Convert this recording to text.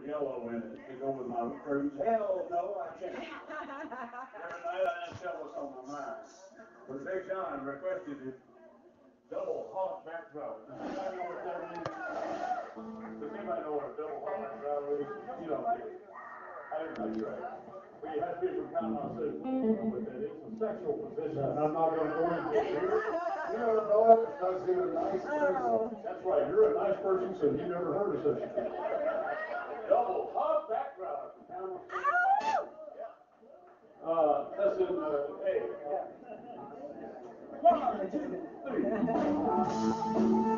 yellow in it to go with my cruise. Hell no, I can't. Every night I had Jello on my mind. But Big John requested it. Double hog backdrop. Does anybody know what that means? Does anybody know what a double hog backdrop is? You don't get it. I didn't know right. Well, you have to be from Panama City. What that is, a sexual position. I'm not going to go into it here. You never know it because you're a nice person. That's right. You're a nice person, so you never heard of such a thing. Double hog backdrop from Panama City. That's in A. 1, 2, 3.